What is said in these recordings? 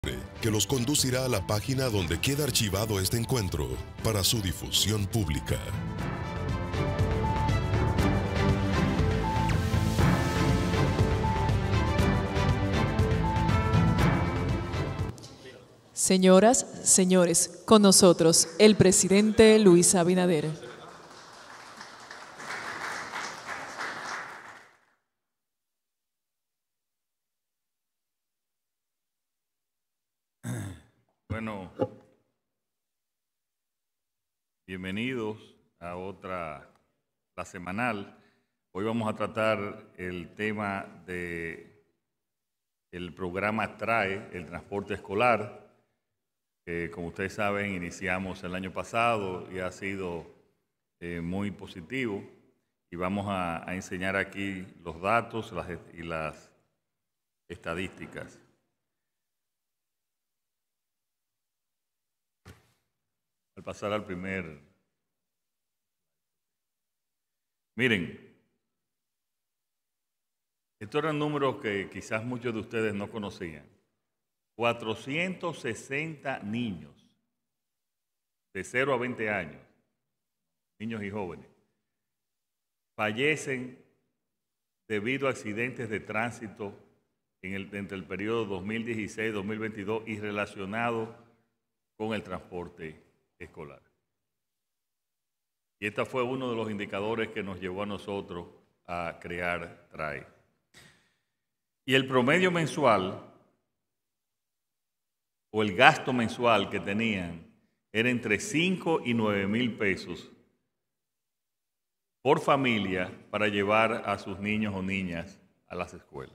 que los conducirá a la página donde queda archivado este encuentro para su difusión pública. Señoras, señores, con nosotros el presidente Luis Abinader. Bueno, bienvenidos a la semanal. Hoy vamos a tratar el tema del programa TRAE, el transporte escolar, que como ustedes saben iniciamos el año pasado y ha sido muy positivo. Y vamos a enseñar aquí los datos y las estadísticas. Al pasar al primer. Miren, estos eran números que quizás muchos de ustedes no conocían. 460 niños de 0 a 20 años, niños y jóvenes, fallecen debido a accidentes de tránsito entre el periodo 2016-2022 y relacionados con el transporte escolar. Y este fue uno de los indicadores que nos llevó a nosotros a crear TRAE. Y el promedio mensual o el gasto mensual que tenían era entre 5 y 9 mil pesos por familia para llevar a sus niños o niñas a las escuelas.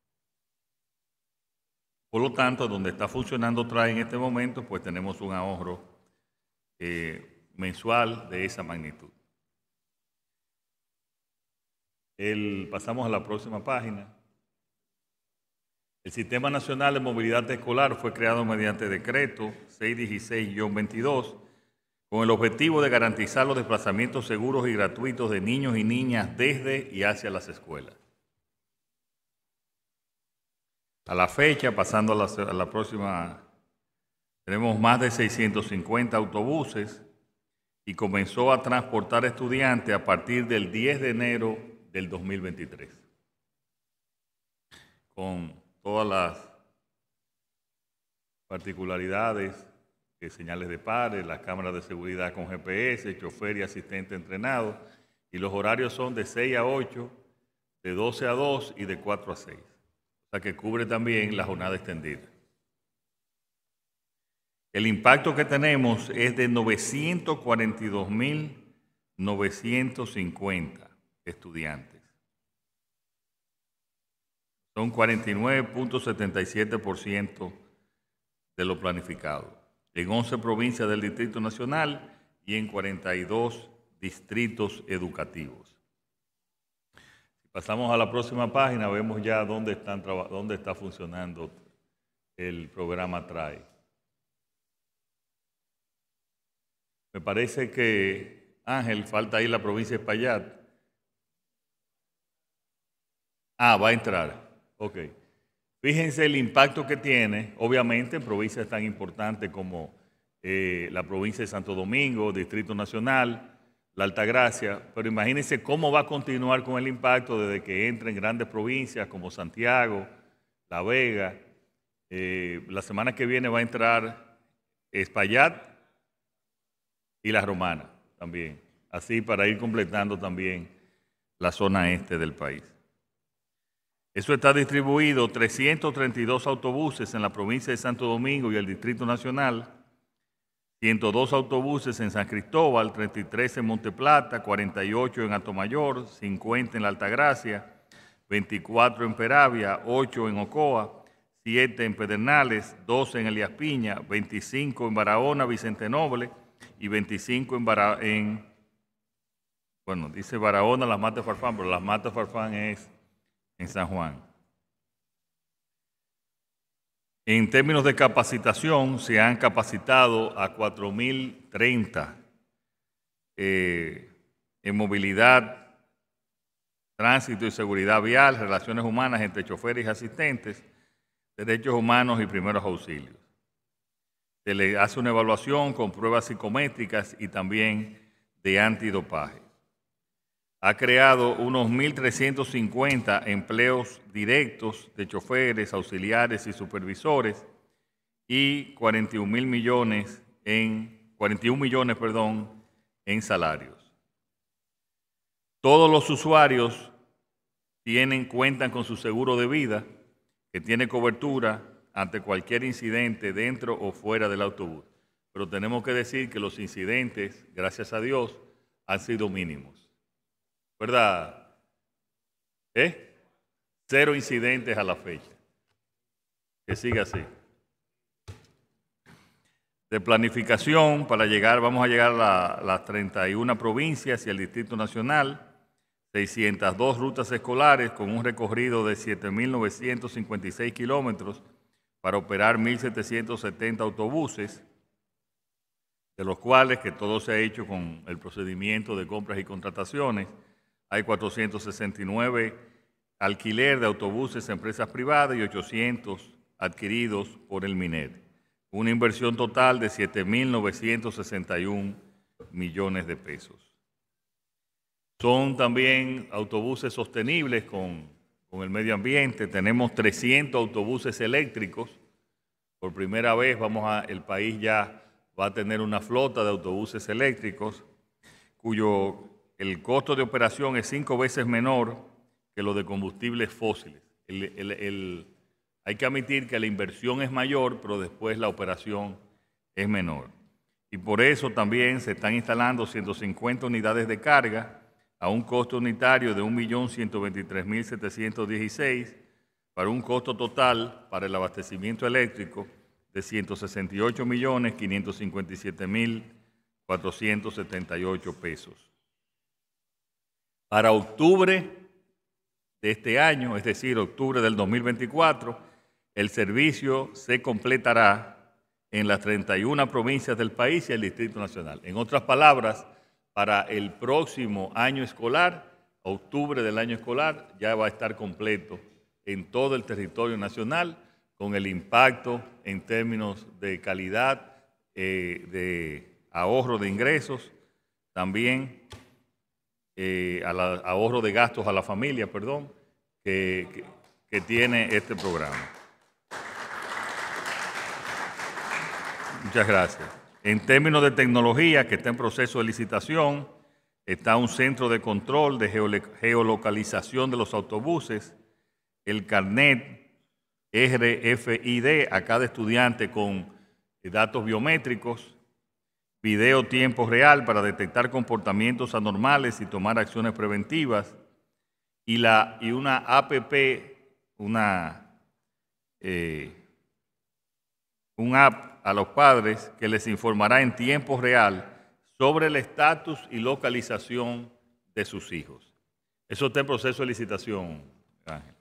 Por lo tanto, donde está funcionando TRAE en este momento, pues tenemos un ahorro mensual de esa magnitud. Pasamos a la próxima página. El Sistema Nacional de Movilidad Escolar fue creado mediante decreto 616-22 con el objetivo de garantizar los desplazamientos seguros y gratuitos de niños y niñas desde y hacia las escuelas. A la fecha, pasando a la próxima, tenemos más de 650 autobuses y comenzó a transportar estudiantes a partir del 10 de enero del 2023. Con todas las particularidades, señales de pares, las cámaras de seguridad con GPS, chofer y asistente entrenado, y los horarios son de 6 a 8, de 12 a 2 y de 4 a 6. O sea que cubre también la jornada extendida. El impacto que tenemos es de 942.950 estudiantes. Son 49.77% de lo planificado, en 11 provincias del Distrito Nacional y en 42 distritos educativos. Si pasamos a la próxima página, vemos ya dónde está funcionando el programa TRAE. Me parece que, Ángel, falta ahí la provincia de Espaillat. Va a entrar. Ok. Fíjense el impacto que tiene, obviamente, en provincias tan importantes como la provincia de Santo Domingo, Distrito Nacional, la Altagracia, pero imagínense cómo va a continuar con el impacto desde que entre en grandes provincias como Santiago, La Vega. La semana que viene va a entrar Espaillat y La Romana también, así para ir completando también la zona este del país. Eso está distribuido 332 autobuses en la provincia de Santo Domingo y el Distrito Nacional, 102 autobuses en San Cristóbal, 33 en Monteplata, 48 en Atomayor, 50 en la Altagracia, 24 en Peravia, 8 en Ocoa, 7 en Pedernales, 12 en Elías Piña, 25 en Barahona, Vicente Noble, y 25 dice Barahona, Las Matas Farfán, pero Las Matas Farfán es en San Juan. En términos de capacitación, se han capacitado a 4.030 en movilidad, tránsito y seguridad vial, relaciones humanas entre choferes y asistentes, derechos humanos y primeros auxilios. Se le hace una evaluación con pruebas psicométricas y también de antidopaje. Ha creado unos 1.350 empleos directos de choferes, auxiliares y supervisores y 41 millones en salarios. Todos los usuarios cuentan con su seguro de vida, que tiene cobertura ante cualquier incidente dentro o fuera del autobús. Pero tenemos que decir que los incidentes, gracias a Dios, han sido mínimos. ¿Verdad? 0 incidentes a la fecha. Que siga así. De planificación, vamos a llegar a las 31 provincias y el Distrito Nacional, 602 rutas escolares con un recorrido de 7.956 kilómetros para operar 1.770 autobuses, de los cuales, que todo se ha hecho con el procedimiento de compras y contrataciones, hay 469 alquiler de autobuses a empresas privadas y 800 adquiridos por el MINED. Una inversión total de 7.961 millones de pesos. Son también autobuses sostenibles con el medio ambiente. Tenemos 300 autobuses eléctricos. Por primera vez el país ya va a tener una flota de autobuses eléctricos cuyo el costo de operación es 5 veces menor que lo de combustibles fósiles. Hay que admitir que la inversión es mayor, pero después la operación es menor. Y por eso también se están instalando 150 unidades de carga a un costo unitario de 1.123.716 para un costo total para el abastecimiento eléctrico de 168.557.478 pesos. Para octubre de este año, es decir, octubre del 2024, el servicio se completará en las 31 provincias del país y el Distrito Nacional. En otras palabras, para el próximo año escolar, octubre del año escolar, ya va a estar completo en todo el territorio nacional, con el impacto en términos de calidad, de ahorro de ingresos, también ahorro de gastos a la familia, que tiene este programa. Muchas gracias. En términos de tecnología, que está en proceso de licitación, está un centro de control de geolocalización de los autobuses, el carnet RFID a cada estudiante con datos biométricos, video tiempo real para detectar comportamientos anormales y tomar acciones preventivas, y una APP, un app a los padres que les informará en tiempo real sobre el estatus y localización de sus hijos. Eso está en proceso de licitación, Ángel.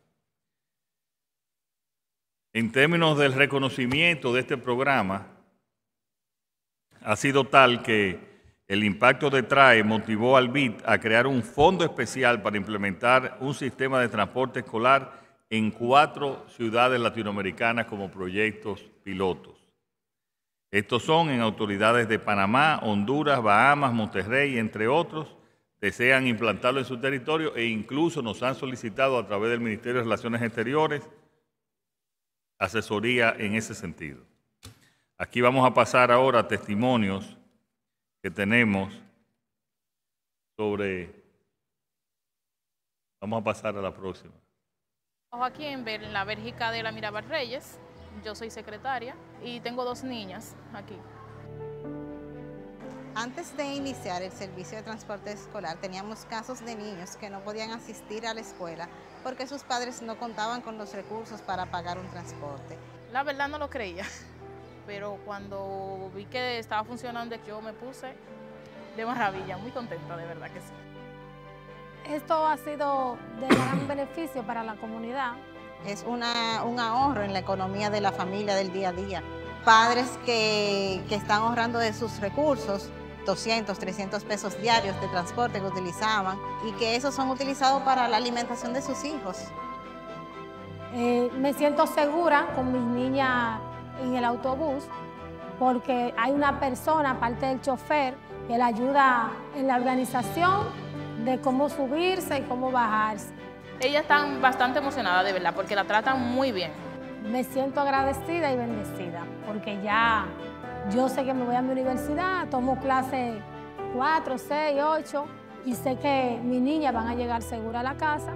En términos del reconocimiento de este programa, ha sido tal que el impacto de TRAE motivó al BID a crear un fondo especial para implementar un sistema de transporte escolar en 4 ciudades latinoamericanas como proyectos pilotos. Estos son en autoridades de Panamá, Honduras, Bahamas, Monterrey, entre otros. Desean implantarlo en su territorio e incluso nos han solicitado a través del Ministerio de Relaciones Exteriores asesoría en ese sentido. Aquí vamos a pasar ahora a testimonios que tenemos sobre... Vamos a pasar a la próxima. Trabajo aquí en la Bélgica de la Mirabal Reyes. Yo soy secretaria y tengo 2 niñas aquí. Antes de iniciar el servicio de transporte escolar, teníamos casos de niños que no podían asistir a la escuela porque sus padres no contaban con los recursos para pagar un transporte. La verdad no lo creía, pero cuando vi que estaba funcionando, yo me puse de maravilla, muy contenta, de verdad que sí. Esto ha sido de gran beneficio para la comunidad. Es un ahorro en la economía de la familia del día a día. Padres que están ahorrando de sus recursos, 200, 300 pesos diarios de transporte que utilizaban y que esos son utilizados para la alimentación de sus hijos. Me siento segura con mis niñas en el autobús porque hay una persona, aparte del chofer, que le ayuda en la organización de cómo subirse y cómo bajarse. Ellas están bastante emocionadas, de verdad, porque la tratan muy bien. Me siento agradecida y bendecida porque ya yo sé que me voy a mi universidad, tomo clases 4, 6, 8 y sé que mis niñas van a llegar seguras a la casa.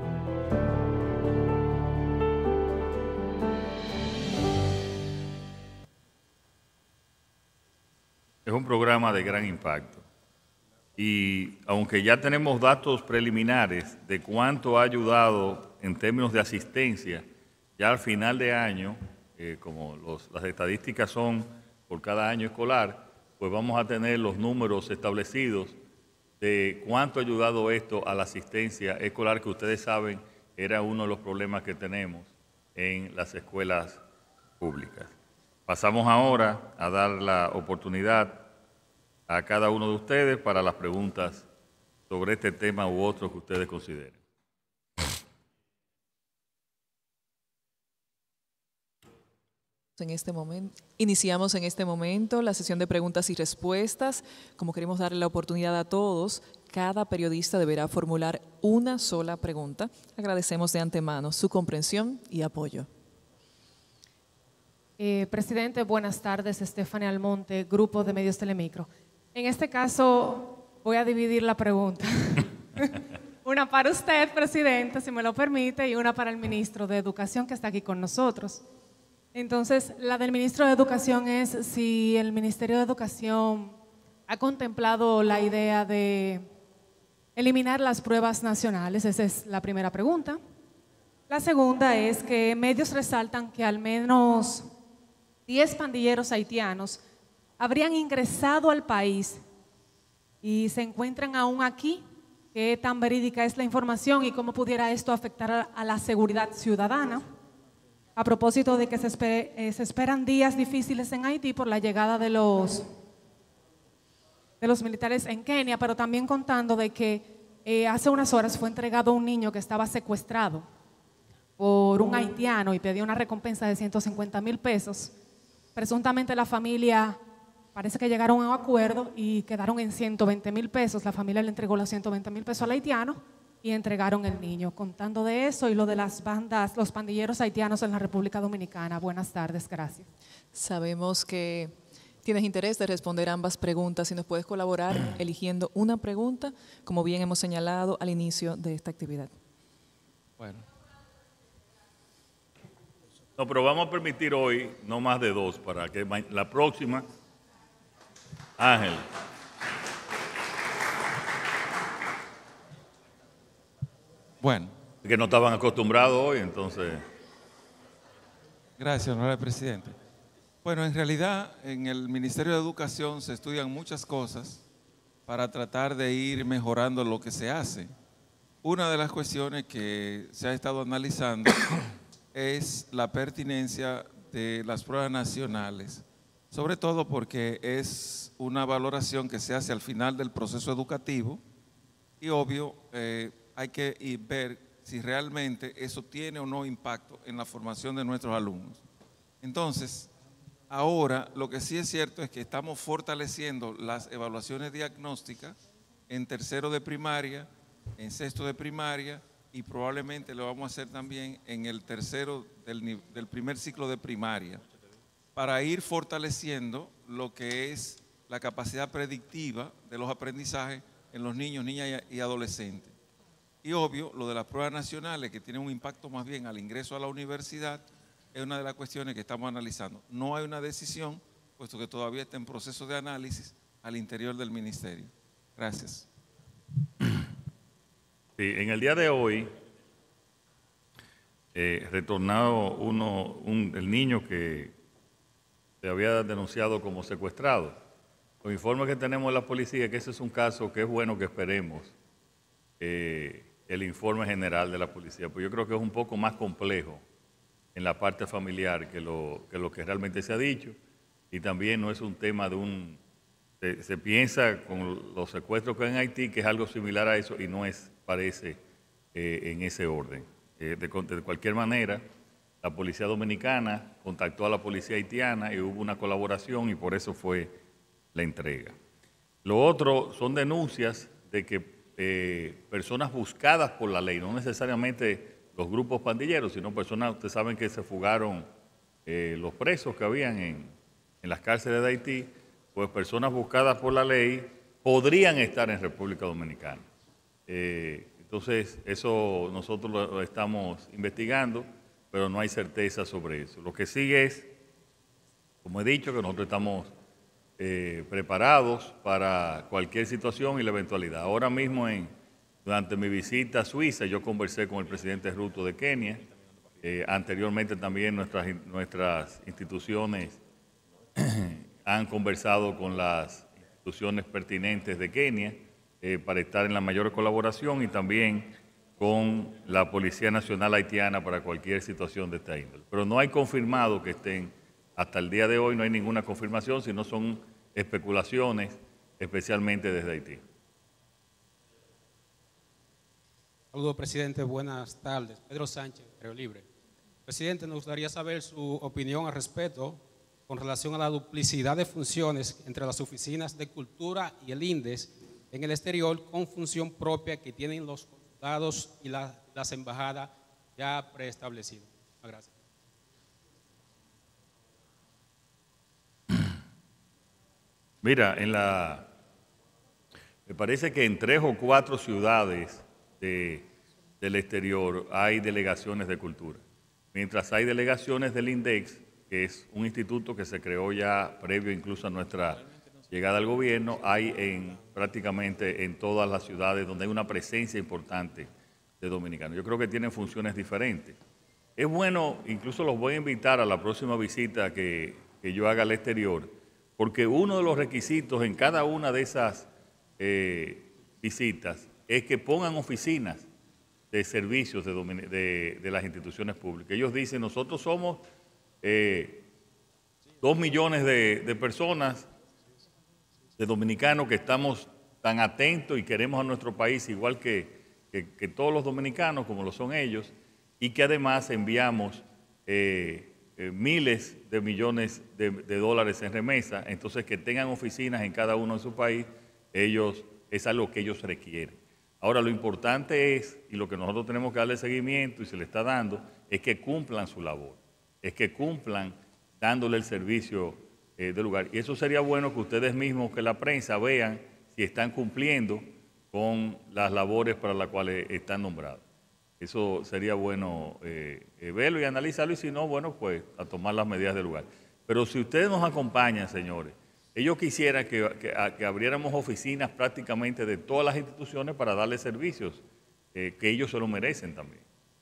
Es un programa de gran impacto y aunque ya tenemos datos preliminares de cuánto ha ayudado en términos de asistencia, ya al final de año, como las estadísticas son por cada año escolar, pues vamos a tener los números establecidos de cuánto ha ayudado esto a la asistencia escolar, que ustedes saben era uno de los problemas que tenemos en las escuelas públicas. Pasamos ahora a dar la oportunidad a cada uno de ustedes para las preguntas sobre este tema u otros que ustedes consideren. Iniciamos en este momento la sesión de preguntas y respuestas. Como queremos darle la oportunidad a todos, cada periodista deberá formular una sola pregunta. Agradecemos de antemano su comprensión y apoyo. Presidente, buenas tardes. Estefania Almonte, Grupo de Medios Telemicro. En este caso voy a dividir la pregunta. Una para usted, presidente, si me lo permite, y una para el ministro de Educación que está aquí con nosotros. Entonces, la del ministro de Educación es si el Ministerio de Educación ha contemplado la idea de eliminar las pruebas nacionales. Esa es la primera pregunta. La segunda es que medios resaltan que al menos 10 pandilleros haitianos habrían ingresado al país y se encuentran aún aquí. ¿Qué tan verídica es la información y cómo pudiera esto afectar a la seguridad ciudadana? A propósito de que se esperan días difíciles en Haití por la llegada de los militares en Kenia, pero también contando de que hace unas horas fue entregado un niño que estaba secuestrado por un haitiano y pedía una recompensa de 150,000 pesos. Presuntamente la familia parece que llegaron a un acuerdo y quedaron en 120,000 pesos. La familia le entregó los 120,000 pesos al haitiano y entregaron el niño. Contando de eso y lo de las bandas, los pandilleros haitianos en la República Dominicana. Buenas tardes, gracias. Sabemos que tienes interés de responder ambas preguntas y nos puedes colaborar eligiendo una pregunta, como bien hemos señalado al inicio de esta actividad. Bueno. No, pero vamos a permitir hoy no más de 2 para que la próxima. Ángel. Bueno. Que no estaban acostumbrados hoy, entonces. Gracias, honorable presidente. Bueno, en realidad en el Ministerio de Educación se estudian muchas cosas para tratar de ir mejorando lo que se hace. Una de las cuestiones que se ha estado analizando es la pertinencia de las pruebas nacionales, sobre todo porque es una valoración que se hace al final del proceso educativo y obvio hay que ver si realmente eso tiene o no impacto en la formación de nuestros alumnos. Entonces, ahora lo que sí es cierto es que estamos fortaleciendo las evaluaciones diagnósticas en tercero de primaria, en sexto de primaria y probablemente lo vamos a hacer también en el tercero del primer ciclo de primaria para ir fortaleciendo lo que es la capacidad predictiva de los aprendizajes en los niños, niñas y adolescentes. Y obvio, lo de las pruebas nacionales que tienen un impacto más bien al ingreso a la universidad es una de las cuestiones que estamos analizando. No hay una decisión, puesto que todavía está en proceso de análisis al interior del ministerio. Gracias. Sí, en el día de hoy, retornado el niño que se había denunciado como secuestrado. Los informes que tenemos de la policía, que ese es un caso que es bueno que esperemos el informe general de la policía, pues yo creo que es un poco más complejo en la parte familiar que lo que realmente se ha dicho, y también no es un tema de se piensa con los secuestros que hay en Haití que es algo similar a eso y no es, parece, en ese orden. De cualquier manera, la policía dominicana contactó a la policía haitiana y hubo una colaboración y por eso fue la entrega. Lo otro son denuncias de que personas buscadas por la ley, no necesariamente los grupos pandilleros, sino personas, ustedes saben que se fugaron los presos que habían en las cárceles de Haití, pues personas buscadas por la ley podrían estar en República Dominicana. Entonces, eso nosotros lo estamos investigando, pero no hay certeza sobre eso. Lo que sigue es, como he dicho, que nosotros estamos preparados para cualquier situación y la eventualidad. Ahora mismo, durante mi visita a Suiza, yo conversé con el presidente Ruto de Kenia. Anteriormente también nuestras instituciones han conversado con las instituciones pertinentes de Kenia para estar en la mayor colaboración y también con la Policía Nacional Haitiana para cualquier situación de esta índole. Pero no hay confirmado que estén, hasta el día de hoy no hay ninguna confirmación, sino son especulaciones, especialmente desde Haití. Saludos, presidente. Buenas tardes. Pedro Sánchez, Río Libre. Presidente, nos gustaría saber su opinión al respecto con relación a la duplicidad de funciones entre las oficinas de cultura y el INDES en el exterior con función propia que tienen los consulados y las embajadas ya preestablecidas. Gracias. Mira, me parece que en 3 o 4 ciudades del exterior hay delegaciones de cultura. Mientras hay delegaciones del INDEX, que es un instituto que se creó ya previo incluso a nuestra llegada al gobierno, hay prácticamente en todas las ciudades donde hay una presencia importante de dominicanos. Yo creo que tienen funciones diferentes. Es bueno, incluso los voy a invitar a la próxima visita que yo haga al exterior, porque uno de los requisitos en cada una de esas visitas es que pongan oficinas de servicios de las instituciones públicas. Ellos dicen, nosotros somos 2 millones de personas, de dominicanos, que estamos tan atentos y queremos a nuestro país igual que todos los dominicanos, como lo son ellos, y que además enviamos miles de millones de dólares en remesa. Entonces, que tengan oficinas en cada uno de su país, es algo que ellos requieren. Ahora, lo importante es, y lo que nosotros tenemos que darle seguimiento y se le está dando, es que cumplan su labor, es que cumplan dándole el servicio del lugar. Y eso sería bueno que ustedes mismos, que la prensa, vean si están cumpliendo con las labores para las cuales están nombrados. Eso sería bueno verlo y analizarlo, y si no, bueno, pues a tomar las medidas del lugar. Pero si ustedes nos acompañan, señores, ellos quisieran que abriéramos oficinas prácticamente de todas las instituciones para darles servicios, que ellos se lo merecen también.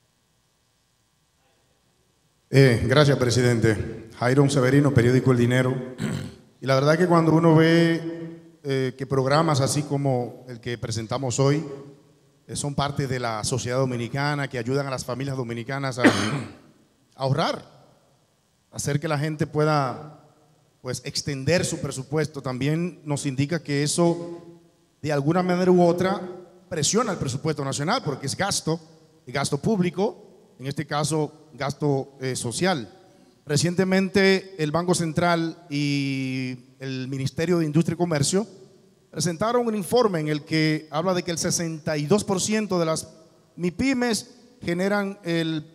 Gracias, presidente. Jairo Severino, periódico El Dinero. Y la verdad que cuando uno ve que programas así como el que presentamos hoy son parte de la sociedad dominicana, que ayudan a las familias dominicanas a ahorrar, a hacer que la gente pueda pues extender su presupuesto, también nos indica que eso de alguna manera u otra presiona el presupuesto nacional, porque es gasto público, en este caso gasto social. Recientemente el Banco Central y el Ministerio de Industria y Comercio presentaron un informe en el que habla de que el 62% de las MIPYMES generan el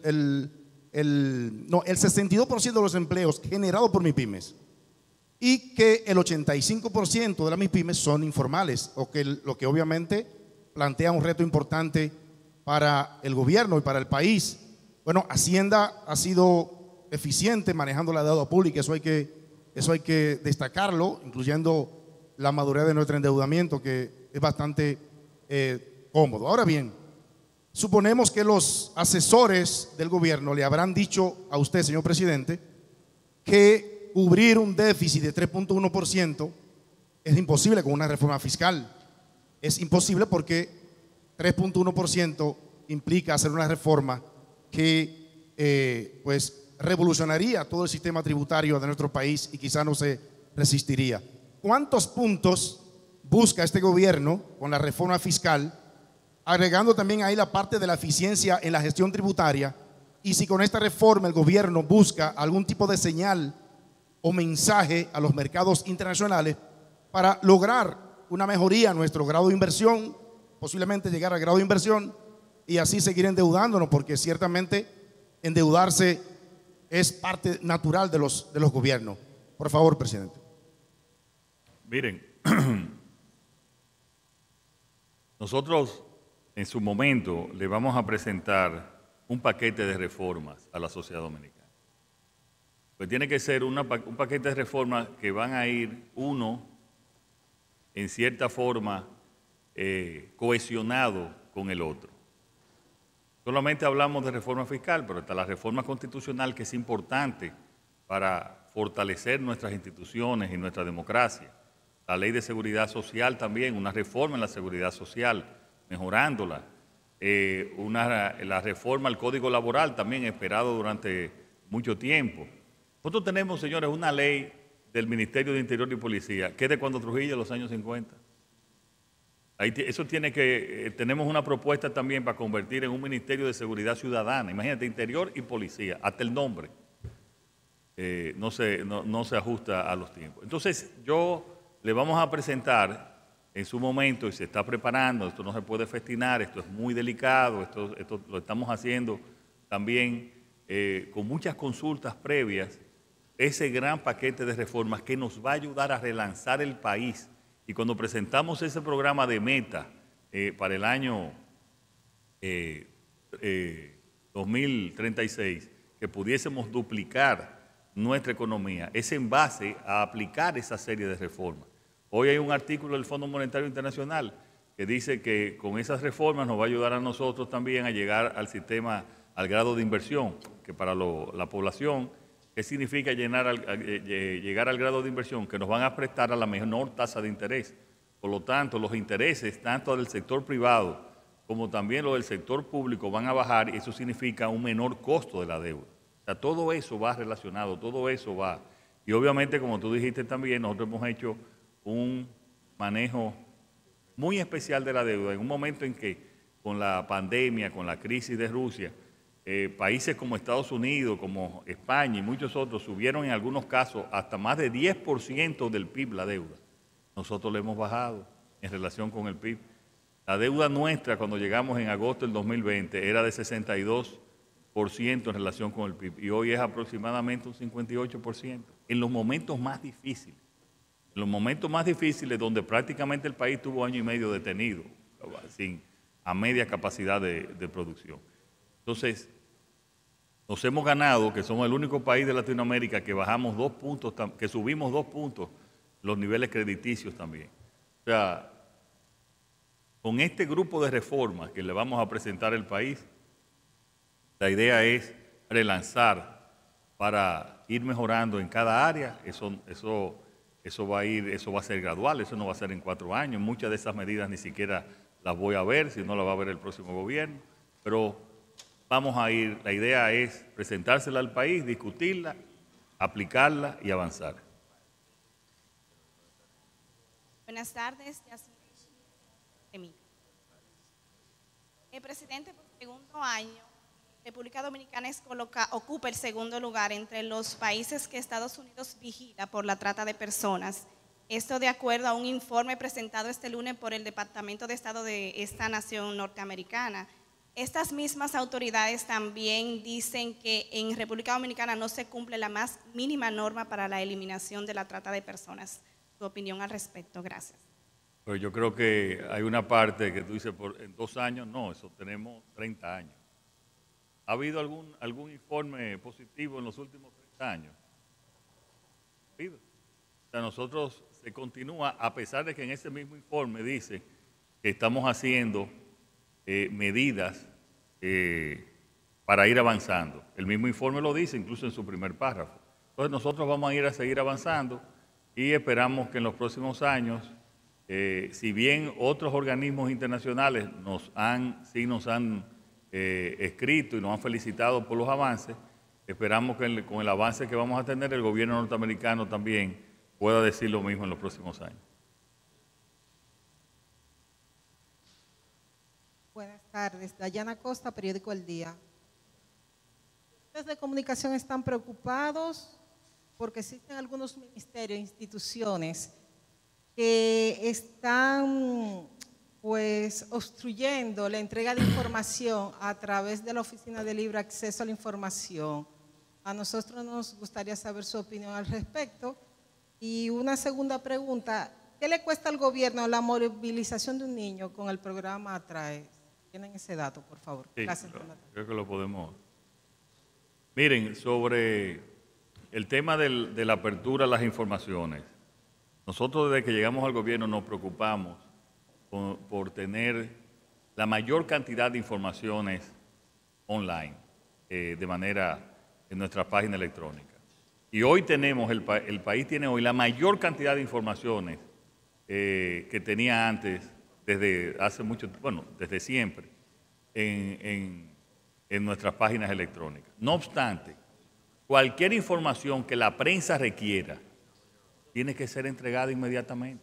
62% de los empleos generados por MIPYMES, y que el 85% de las MIPYMES son informales, lo que obviamente plantea un reto importante para el gobierno y para el país. Bueno, Hacienda ha sido eficiente manejando la deuda pública, eso hay que destacarlo, incluyendo la madurez de nuestro endeudamiento, que es bastante cómodo. Ahora bien, suponemos que los asesores del gobierno le habrán dicho a usted, señor presidente, que cubrir un déficit de 3.1% es imposible con una reforma fiscal. Es imposible porque 3.1% implica hacer una reforma que pues revolucionaría todo el sistema tributario de nuestro país y quizá no se resistiría. ¿Cuántos puntos busca este gobierno con la reforma fiscal, agregando también ahí la parte de la eficiencia en la gestión tributaria, y si con esta reforma el gobierno busca algún tipo de señal o mensaje a los mercados internacionales para lograr una mejoría en nuestro grado de inversión, posiblemente llegar al grado de inversión y así seguir endeudándonos, porque ciertamente endeudarse es parte natural de los gobiernos. Por favor, presidente. Miren, nosotros en su momento le vamos a presentar un paquete de reformas a la sociedad dominicana. Pues tiene que ser un paquete de reformas que van a ir uno, en cierta forma, cohesionado con el otro. Solamente hablamos de reforma fiscal, pero está la reforma constitucional, que es importante para fortalecer nuestras instituciones y nuestra democracia. La ley de seguridad social también, una reforma en la seguridad social, mejorándola. La reforma al Código Laboral también esperado durante mucho tiempo. Nosotros tenemos, señores, una ley del Ministerio de Interior y Policía, que es de cuando Trujillo, en los años 50. Tenemos una propuesta también para convertir en un Ministerio de Seguridad Ciudadana. Imagínate, Interior y Policía, hasta el nombre no se ajusta a los tiempos. Entonces, le vamos a presentar en su momento, y se está preparando, esto no se puede festinar, esto es muy delicado, esto lo estamos haciendo también con muchas consultas previas, ese gran paquete de reformas que nos va a ayudar a relanzar el país. Y cuando presentamos ese programa de meta para el año 2036, que pudiésemos duplicar nuestra economía, es en base a aplicar esa serie de reformas. Hoy hay un artículo del Fondo Monetario Internacional que dice que con esas reformas nos va a ayudar a nosotros también a llegar al sistema, al grado de inversión, que para la población, ¿qué significa llegar al grado de inversión? Que nos van a prestar a la menor tasa de interés. Por lo tanto, los intereses, tanto del sector privado como también los del sector público, van a bajar, y eso significa un menor costo de la deuda. O sea, todo eso va relacionado, todo eso va. Y obviamente, como tú dijiste también, nosotros hemos hecho un manejo muy especial de la deuda en un momento en que, con la pandemia, con la crisis de Rusia, países como Estados Unidos, como España y muchos otros subieron en algunos casos hasta más de 10% del PIB la deuda. Nosotros le hemos bajado en relación con el PIB. La deuda nuestra cuando llegamos en agosto del 2020 era de 62% en relación con el PIB y hoy es aproximadamente un 58%. En los momentos más difíciles, donde prácticamente el país tuvo año y medio detenido, a media capacidad de producción. Entonces, nos hemos ganado, que somos el único país de Latinoamérica que bajamos 2 puntos, que subimos 2 puntos los niveles crediticios también. O sea, con este grupo de reformas que le vamos a presentar al país, la idea es relanzar para ir mejorando en cada área. Eso va a ser gradual, eso no va a ser en 4 años. Muchas de esas medidas ni siquiera las voy a ver, si no las va a ver el próximo gobierno, pero vamos a ir, la idea es presentársela al país, discutirla, aplicarla y avanzar. Buenas tardes, presidente, por segundo año, República Dominicana ocupa el segundo lugar entre los países que Estados Unidos vigila por la trata de personas. Esto de acuerdo a un informe presentado este lunes por el Departamento de Estado de esta nación norteamericana. Estas mismas autoridades también dicen que en República Dominicana no se cumple la más mínima norma para la eliminación de la trata de personas. ¿Tu opinión al respecto? Gracias. Pues yo creo que hay una parte que tú dices, en 2 años, no, eso tenemos 30 años. ¿Ha habido algún informe positivo en los últimos 30 años? ¿Ha habido? O sea, nosotros se continúa, a pesar de que en ese mismo informe dice que estamos haciendo medidas para ir avanzando. El mismo informe lo dice, incluso en su primer párrafo. Entonces nosotros vamos a seguir avanzando y esperamos que en los próximos años, si bien otros organismos internacionales nos han escrito y nos han felicitado por los avances, esperamos que con el avance que vamos a tener, el gobierno norteamericano también pueda decir lo mismo en los próximos años. Buenas tardes, Dayana Costa, periódico El Día. entes de comunicación están preocupados porque existen algunos ministerios e instituciones que están pues obstruyendo la entrega de información a través de la Oficina de Libre Acceso a la Información. A nosotros nos gustaría saber su opinión al respecto. Y una segunda pregunta, ¿qué le cuesta al gobierno la movilización de un niño con el programa Atrae? ¿Tienen ese dato, por favor? Sí, gracias. Creo que lo podemos. Miren, sobre el tema de la apertura a las informaciones, nosotros desde que llegamos al gobierno nos preocupamos por tener la mayor cantidad de informaciones online, de manera en nuestra página electrónica. Y hoy tenemos, el país tiene hoy la mayor cantidad de informaciones que tenía antes, desde hace mucho, bueno, desde siempre, en nuestras páginas electrónicas. No obstante, cualquier información que la prensa requiera tiene que ser entregada inmediatamente.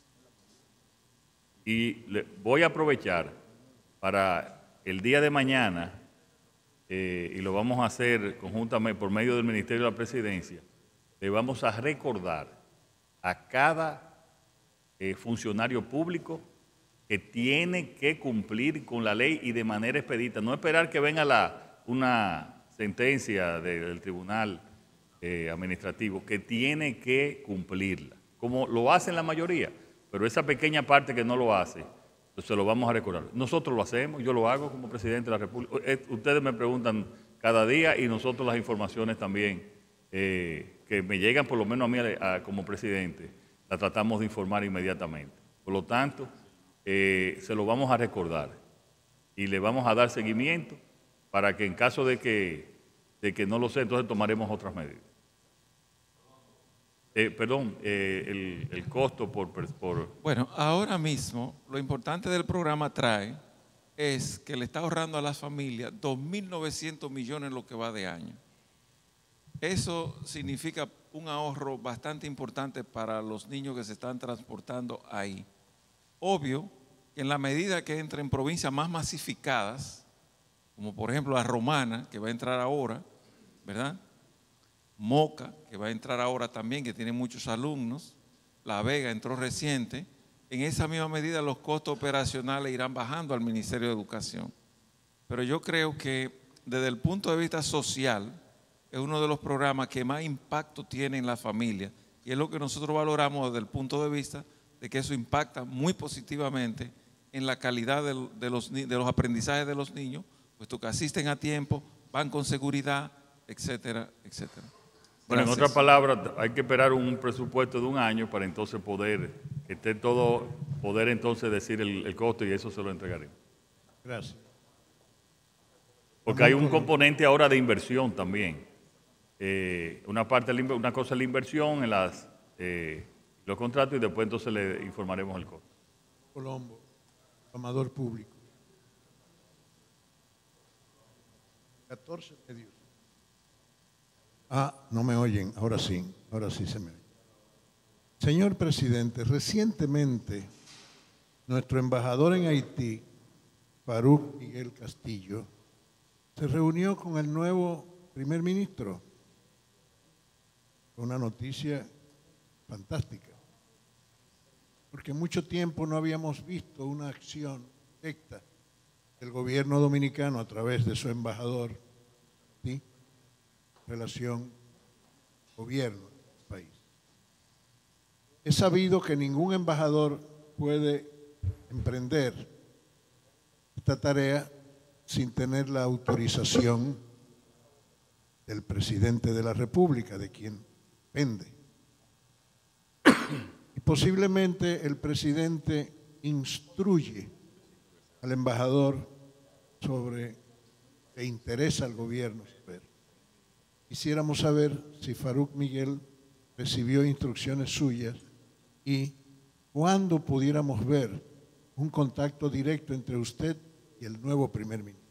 Y voy a aprovechar para el día de mañana, y lo vamos a hacer conjuntamente por medio del Ministerio de la Presidencia, le vamos a recordar a cada funcionario público que tiene que cumplir con la ley y de manera expedita, no esperar que venga una sentencia del tribunal administrativo, que tiene que cumplirla, como lo hacen la mayoría, pero esa pequeña parte que no lo hace, se lo vamos a recordar. Nosotros lo hacemos, yo lo hago como presidente de la República. Ustedes me preguntan cada día y nosotros las informaciones también que me llegan, por lo menos a mí como presidente, las tratamos de informar inmediatamente. Por lo tanto, se lo vamos a recordar y le vamos a dar seguimiento para que en caso de que no lo sé, entonces tomaremos otras medidas. El costo por... Bueno, ahora mismo lo importante del programa Trae es que le está ahorrando a las familias 2.900 millones en lo que va de año. Eso significa un ahorro bastante importante para los niños que se están transportando ahí. Obvio que en la medida que entren provincias más masificadas, como por ejemplo la Romana, que va a entrar ahora, ¿verdad?, Moca, que va a entrar ahora también, que tiene muchos alumnos, La Vega entró reciente, en esa misma medida los costos operacionales irán bajando al Ministerio de Educación. Pero yo creo que desde el punto de vista social es uno de los programas que más impacto tiene en la familia y es lo que nosotros valoramos desde el punto de vista de que eso impacta muy positivamente en la calidad de los aprendizajes de los niños, puesto que asisten a tiempo, van con seguridad, etcétera, etcétera. Bueno, en otras palabras, hay que esperar un presupuesto de un año para entonces poder entonces decir el costo y eso se lo entregaremos. Gracias. Porque hay un componente ahora de inversión también. Una cosa es la inversión en los contratos y después entonces le informaremos el costo. Colombo, amador público. 14 medios. No me oyen, ahora sí se me oye. Señor presidente, recientemente nuestro embajador en Haití, Farouk Miguel Castillo, se reunió con el nuevo primer ministro. Una noticia fantástica, porque mucho tiempo no habíamos visto una acción directa del gobierno dominicano a través de su embajador, ¿sí?, relación gobierno del país. Es sabido que ningún embajador puede emprender esta tarea sin tener la autorización del presidente de la República, de quien depende. Y posiblemente el presidente instruye al embajador sobre qué interesa al gobierno saber. Quisiéramos saber si Farouk Miguel recibió instrucciones suyas y cuándo pudiéramos ver un contacto directo entre usted y el nuevo primer ministro.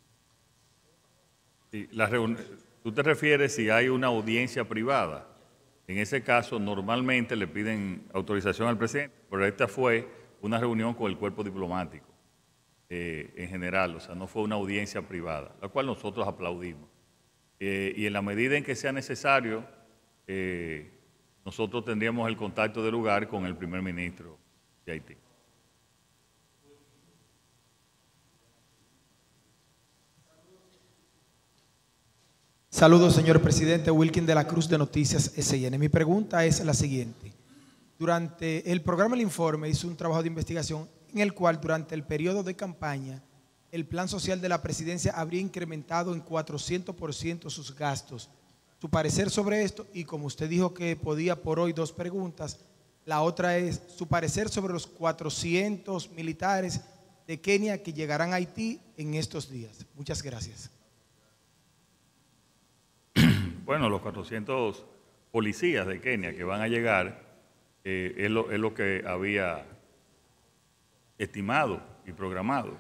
Sí, ¿tú te refieres si hay una audiencia privada? En ese caso, normalmente le piden autorización al presidente, pero esta fue una reunión con el cuerpo diplomático en general, o sea, no fue una audiencia privada, la cual nosotros aplaudimos. y en la medida en que sea necesario, nosotros tendríamos el contacto del lugar con el primer ministro de Haití. Saludos, señor presidente. Wilkin de la Cruz de Noticias SN. Mi pregunta es la siguiente. Durante el programa El Informe hizo un trabajo de investigación en el cual durante el periodo de campaña el plan social de la presidencia habría incrementado en 400% sus gastos. Su parecer sobre esto, y como usted dijo que podía por hoy 2 preguntas, la otra es su parecer sobre los 400 militares de Kenia que llegarán a Haití en estos días. Muchas gracias. Bueno, los 400 policías de Kenia que van a llegar es lo que había estimado y programado.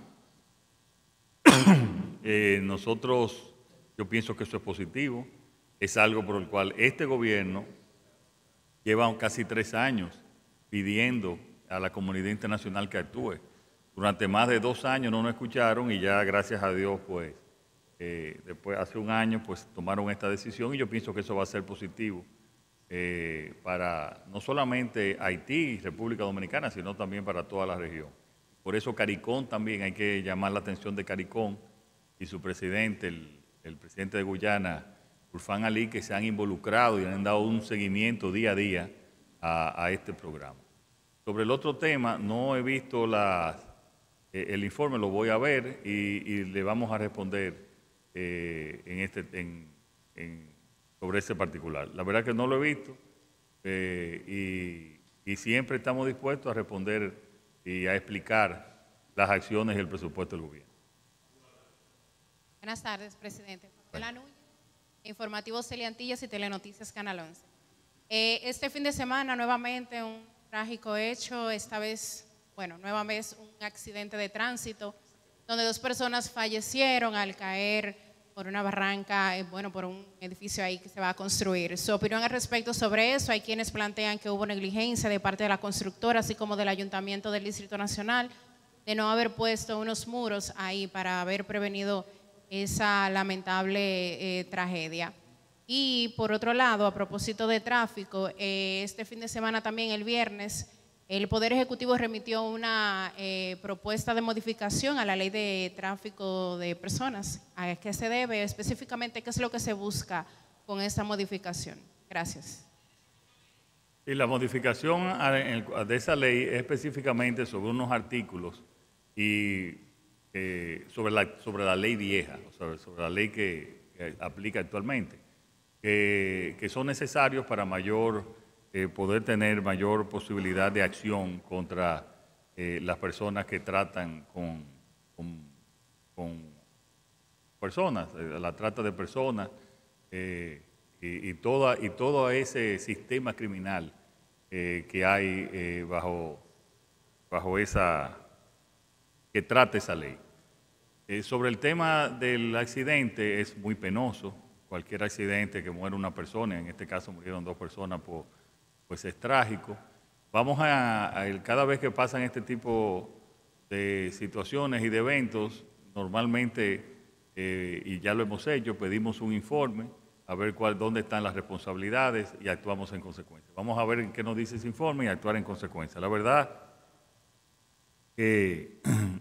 Nosotros, yo pienso que eso es positivo, es algo por el cual este gobierno lleva casi 3 años pidiendo a la comunidad internacional que actúe. Durante más de 2 años no nos escucharon y ya, gracias a Dios, pues, después, hace 1 año, pues tomaron esta decisión y yo pienso que eso va a ser positivo para no solamente Haití y República Dominicana, sino también para toda la región. Por eso CARICOM también, hay que llamar la atención de CARICOM y su presidente, el presidente de Guyana, Urfán Ali, que se han involucrado y han dado un seguimiento día a día a este programa. Sobre el otro tema, no he visto el informe, lo voy a ver y le vamos a responder sobre ese particular. La verdad que no lo he visto y siempre estamos dispuestos a responder y a explicar las acciones y el presupuesto del gobierno. Buenas tardes, presidente. Fabiola Núñez, Informativo Celiantillas y Telenoticias Canal 11. Este fin de semana nuevamente un trágico hecho, esta vez, bueno, nuevamente un accidente de tránsito donde 2 personas fallecieron al caer por una barranca, bueno, por un edificio ahí que se va a construir. Su opinión al respecto sobre eso, hay quienes plantean que hubo negligencia de parte de la constructora, así como del Ayuntamiento del Distrito Nacional, de no haber puesto unos muros ahí para haber prevenido esa lamentable tragedia. Y por otro lado, a propósito de tráfico, este fin de semana también, el viernes, el Poder Ejecutivo remitió una propuesta de modificación a la Ley de Tráfico de Personas. ¿A qué se debe? Específicamente, ¿qué es lo que se busca con esta modificación? Gracias. Y la modificación de esa ley es específicamente sobre unos artículos y sobre la ley vieja, sobre la ley que aplica actualmente, que son necesarios para poder tener mayor posibilidad de acción contra las personas que tratan con personas, la trata de personas y todo ese sistema criminal que hay bajo esa, que trata esa ley. Sobre el tema del accidente, es muy penoso. Cualquier accidente que muera una persona, en este caso murieron 2 personas, pues es trágico. Vamos cada vez que pasan este tipo de situaciones y de eventos, normalmente, y ya lo hemos hecho, pedimos un informe a ver dónde están las responsabilidades y actuamos en consecuencia. Vamos a ver en qué nos dice ese informe y actuar en consecuencia. La verdad que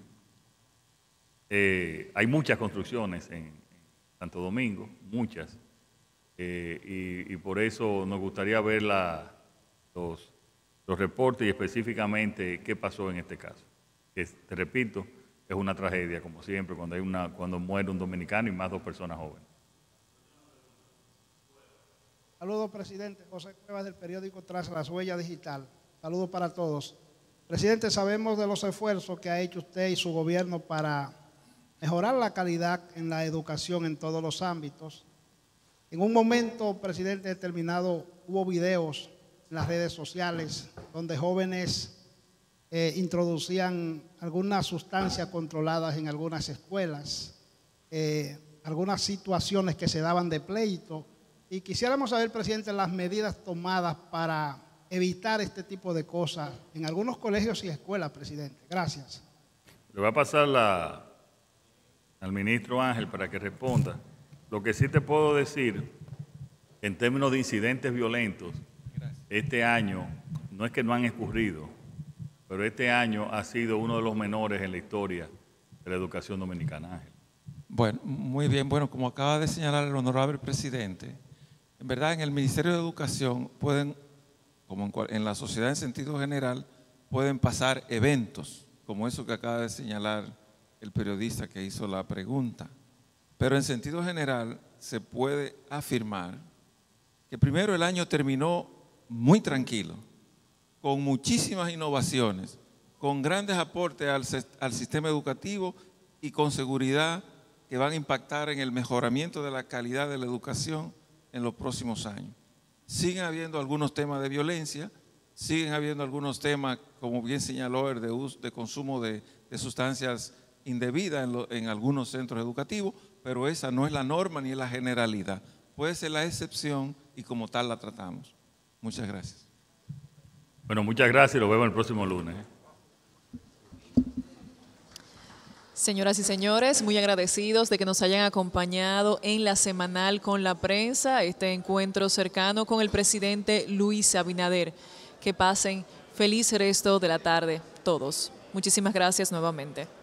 hay muchas construcciones en Santo Domingo, muchas, y por eso nos gustaría ver los reportes y específicamente qué pasó en este caso. Que, te repito, es una tragedia, como siempre, cuando muere un dominicano y más 2 personas jóvenes. Saludos, presidente. José Cuevas, del periódico Tras las Huellas Digital. Saludos para todos. Presidente, sabemos de los esfuerzos que ha hecho usted y su gobierno para mejorar la calidad en la educación en todos los ámbitos. En un momento, presidente, determinado, hubo videos en las redes sociales donde jóvenes introducían algunas sustancias controladas en algunas escuelas, algunas situaciones que se daban de pleito. Y quisiéramos saber, presidente, las medidas tomadas para evitar este tipo de cosas en algunos colegios y escuelas, presidente. Gracias. Le va a pasar al ministro Ángel para que responda. Lo que sí te puedo decir, en términos de incidentes violentos, este año no es que no han ocurrido, pero este año ha sido uno de los menores en la historia de la educación dominicana, Ángel. Bueno, muy bien. Bueno, como acaba de señalar el honorable presidente, en verdad en el Ministerio de Educación pueden, como en la sociedad en sentido general, pueden pasar eventos, como eso que acaba de señalar el periodista que hizo la pregunta. Pero en sentido general se puede afirmar que primero el año terminó muy tranquilo, con muchísimas innovaciones, con grandes aportes al sistema educativo y con seguridad que van a impactar en el mejoramiento de la calidad de la educación en los próximos años. Siguen habiendo algunos temas de violencia, siguen habiendo algunos temas, como bien señaló, el de consumo de sustancias indebidas en algunos centros educativos, pero esa no es la norma ni es la generalidad. Puede ser la excepción y como tal la tratamos. Muchas gracias. Bueno, muchas gracias y nos vemos el próximo lunes. Señoras y señores, muy agradecidos de que nos hayan acompañado en la semanal con la prensa, este encuentro cercano con el presidente Luis Abinader. Que pasen feliz resto de la tarde todos. Muchísimas gracias nuevamente.